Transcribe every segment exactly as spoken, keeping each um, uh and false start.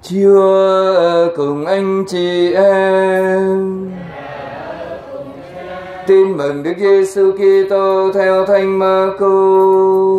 Chúa cùng anh chị em. Tin mừng Đức Giêsu Kitô theo Thánh Marco.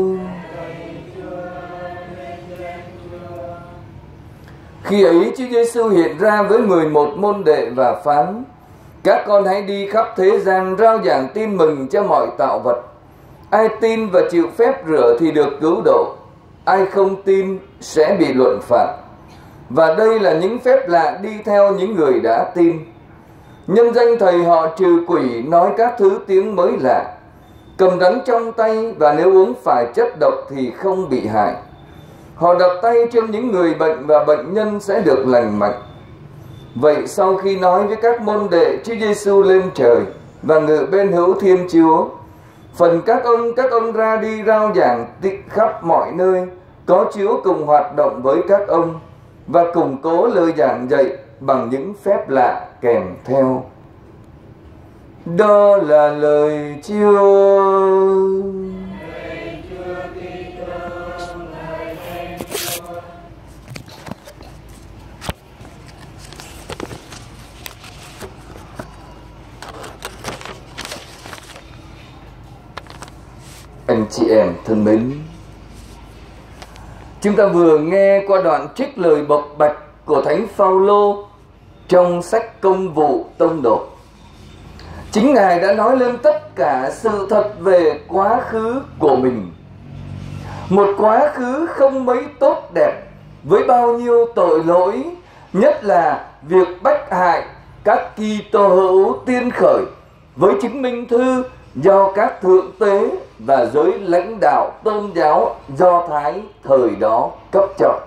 Khi ấy Chúa Giêsu hiện ra với mười một môn đệ và phán: các con hãy đi khắp thế gian rao giảng tin mừng cho mọi tạo vật. Ai tin và chịu phép rửa thì được cứu độ, ai không tin sẽ bị luận phạt. Và đây là những phép lạ đi theo những người đã tin: nhân danh Thầy họ trừ quỷ, nói các thứ tiếng mới lạ, cầm rắn trong tay, và nếu uống phải chất độc thì không bị hại. Họ đặt tay trên những người bệnh và bệnh nhân sẽ được lành mạnh. Vậy sau khi nói với các môn đệ, Chúa Giêsu lên trời và ngự bên hữu Thiên Chúa. Phần các ông, các ông ra đi rao giảng khắp mọi nơi, có Chúa cùng hoạt động với các ông và củng cố lời giảng dạy bằng những phép lạ kèm theo. Đó là lời Chúa. Anh chị em thân mến, chúng ta vừa nghe qua đoạn trích lời bộc bạch của Thánh Phaolô trong sách Công vụ Tông đồ. Chính Ngài đã nói lên tất cả sự thật về quá khứ của mình. Một quá khứ không mấy tốt đẹp, với bao nhiêu tội lỗi, nhất là việc bách hại các Kitô hữu tiên khởi với chứng minh thư do các thượng tế và giới lãnh đạo tôn giáo Do Thái thời đó cấp cho.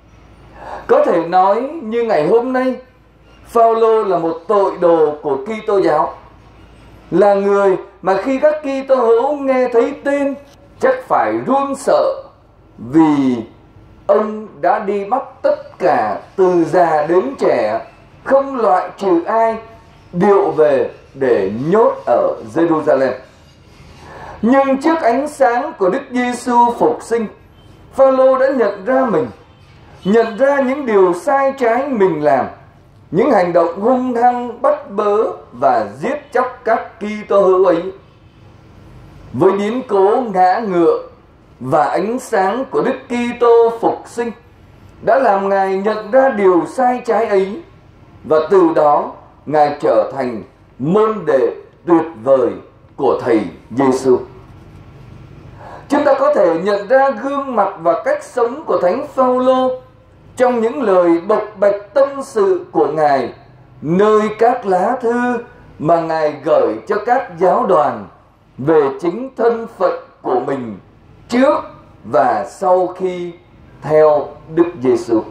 Có thể nói như ngày hôm nay, Phaolô là một tội đồ của Kitô giáo, là người mà khi các Kitô hữu nghe thấy tên chắc phải run sợ, vì ông đã đi bắt tất cả từ già đến trẻ, không loại trừ ai, điệu về để nhốt ở Jerusalem. Nhưng trước ánh sáng của Đức Giêsu phục sinh, Phaolô đã nhận ra mình, nhận ra những điều sai trái mình làm, những hành động hung hăng bắt bớ và giết chóc các Kitô hữu ấy. Với biến cố ngã ngựa và ánh sáng của Đức Kitô phục sinh đã làm Ngài nhận ra điều sai trái ấy, và từ đó Ngài trở thành môn đệ tuyệt vời của Thầy Giêsu. Chúng ta có thể nhận ra gương mặt và cách sống của Thánh Phaolô trong những lời bộc bạch tâm sự của Ngài nơi các lá thư mà Ngài gửi cho các giáo đoàn về chính thân phận của mình trước và sau khi theo Đức Giêsu.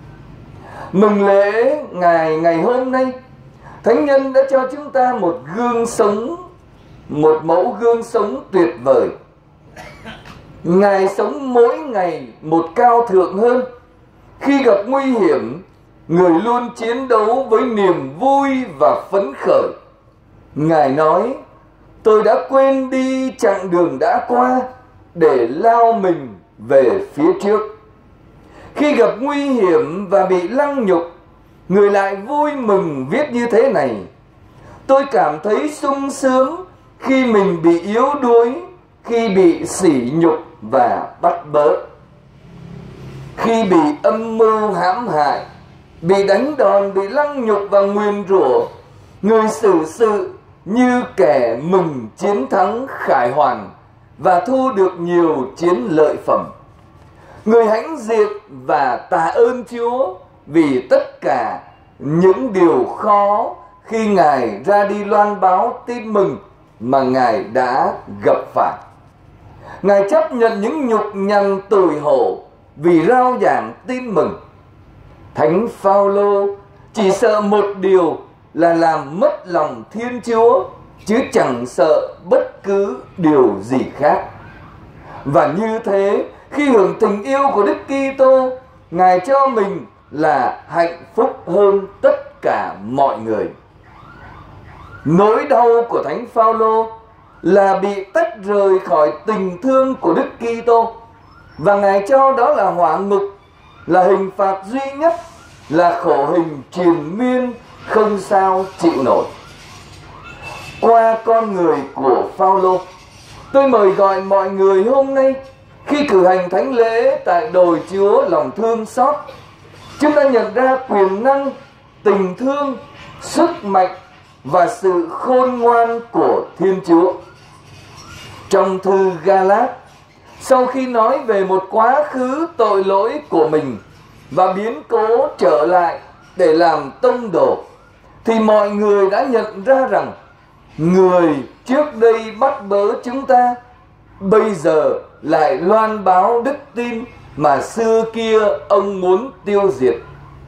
Mừng lễ Ngài ngày hôm nay, Thánh Nhân đã cho chúng ta một gương sống, một mẫu gương sống tuyệt vời. Ngài sống mỗi ngày một cao thượng hơn. Khi gặp nguy hiểm, Người luôn chiến đấu với niềm vui và phấn khởi. Ngài nói: tôi đã quên đi chặng đường đã qua để lao mình về phía trước. Khi gặp nguy hiểm và bị lăng nhục, Người lại vui mừng viết như thế này: tôi cảm thấy sung sướng khi mình bị yếu đuối, khi bị sỉ nhục và bắt bớ, khi bị âm mưu hãm hại, bị đánh đòn, bị lăng nhục và nguyền rủa. Người xử sự như kẻ mừng chiến thắng khải hoàn và thu được nhiều chiến lợi phẩm. Người hãnh diện và tạ ơn Chúa vì tất cả những điều khó khi Ngài ra đi loan báo tin mừng mà Ngài đã gặp phải. Ngài chấp nhận những nhục nhằn tủi hổ vì rao giảng tin mừng. Thánh Phaolô chỉ sợ một điều là làm mất lòng Thiên Chúa, chứ chẳng sợ bất cứ điều gì khác. Và như thế, khi hưởng tình yêu của Đức Kitô, Ngài cho mình là hạnh phúc hơn tất cả mọi người. Nỗi đau của Thánh Phaolô là bị tách rời khỏi tình thương của Đức Kitô, và Ngài cho đó là hỏa ngục, là hình phạt duy nhất là khổ hình triền miên không sao chịu nổi. Qua con người của Phao-lô, tôi mời gọi mọi người hôm nay khi cử hành thánh lễ tại đồi Chúa lòng thương xót, chúng ta nhận ra quyền năng, tình thương, sức mạnh và sự khôn ngoan của Thiên Chúa. Trong thư Ga-lát, sau khi nói về một quá khứ tội lỗi của mình và biến cố trở lại để làm tông đồ, thì mọi người đã nhận ra rằng người trước đây bắt bớ chúng ta bây giờ lại loan báo đức tin mà xưa kia ông muốn tiêu diệt.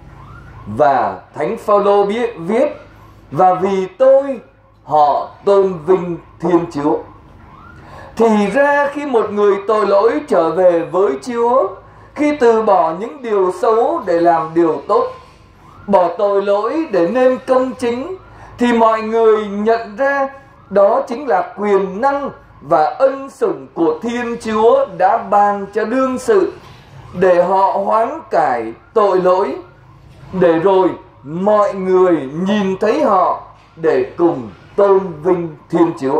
Và Thánh Phao-lô biết viết: và vì tôi họ tôn vinh Thiên Chúa. Thì ra khi một người tội lỗi trở về với Chúa, khi từ bỏ những điều xấu để làm điều tốt, bỏ tội lỗi để nên công chính, thì mọi người nhận ra đó chính là quyền năng và ân sủng của Thiên Chúa đã ban cho đương sự để họ hoán cải tội lỗi, để rồi mọi người nhìn thấy họ để cùng tôn vinh Thiên Chúa.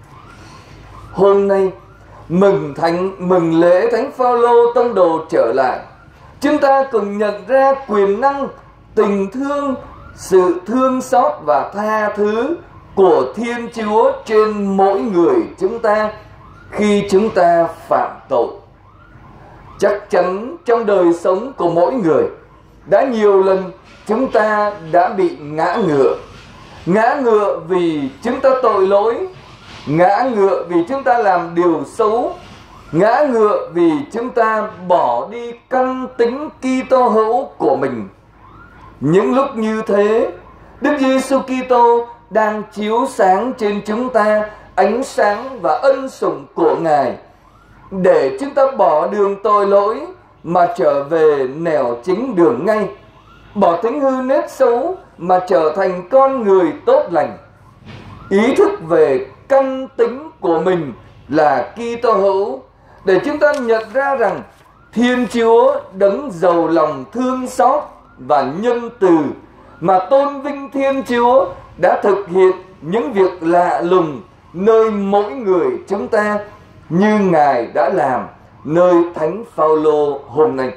Hôm nay mừng thánh mừng lễ Thánh Phao-lô tông đồ trở lại, chúng ta cùng nhận ra quyền năng, tình thương, sự thương xót và tha thứ của Thiên Chúa trên mỗi người chúng ta khi chúng ta phạm tội. Chắc chắn trong đời sống của mỗi người, đã nhiều lần chúng ta đã bị ngã ngựa. Ngã ngựa vì chúng ta tội lỗi, ngã ngựa vì chúng ta làm điều xấu, ngã ngựa vì chúng ta bỏ đi căn tính Kitô hữu của mình. Những lúc như thế, Đức Giêsu Kitô đang chiếu sáng trên chúng ta ánh sáng và ân sủng của Ngài, để chúng ta bỏ đường tội lỗi mà trở về nẻo chính đường ngay, bỏ tính hư nết xấu mà trở thành con người tốt lành, ý thức về căn tính của mình là Kitô hữu, để chúng ta nhận ra rằng Thiên Chúa đấng giàu lòng thương xót và nhân từ, mà tôn vinh Thiên Chúa đã thực hiện những việc lạ lùng nơi mỗi người chúng ta, như Ngài đã làm nơi Thánh Phao-lô hôm nay.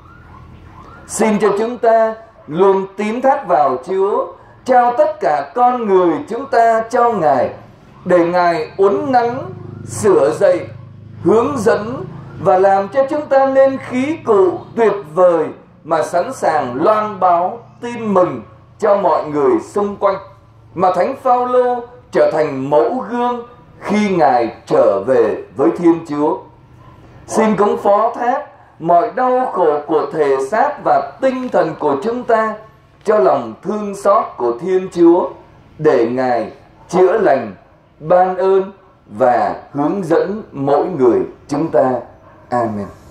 Xin cho chúng ta luôn tín thác vào Chúa, trao tất cả con người chúng ta cho Ngài, để Ngài uốn nắn, sửa dạy, hướng dẫn và làm cho chúng ta nên khí cụ tuyệt vời mà sẵn sàng loan báo tin mừng cho mọi người xung quanh, mà Thánh Phao-lô trở thành mẫu gương khi Ngài trở về với Thiên Chúa. Xin cũng phó thác mọi đau khổ của thể xác và tinh thần của chúng ta cho lòng thương xót của Thiên Chúa, để Ngài chữa lành, ban ơn và hướng dẫn mỗi người chúng ta. Amen.